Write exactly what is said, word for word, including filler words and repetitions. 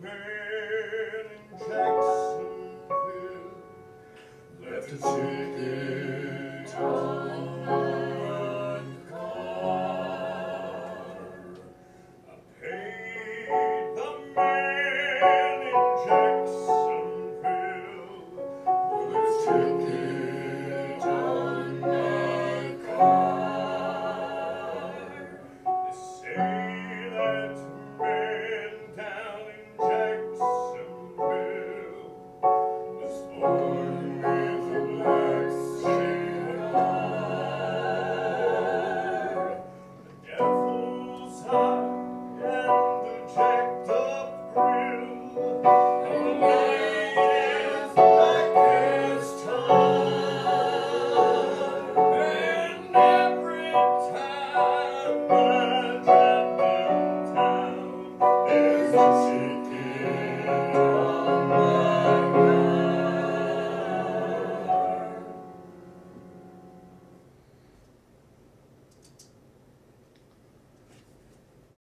man in Jacksonville left a ticket on my car. I paid the man in Jacksonville for the ticket on my car. They say that man down in Jacksonville was born with a black heart. The devil's eye and the jacked up grill of a man as black as tar. And every time I drive downtown, there's a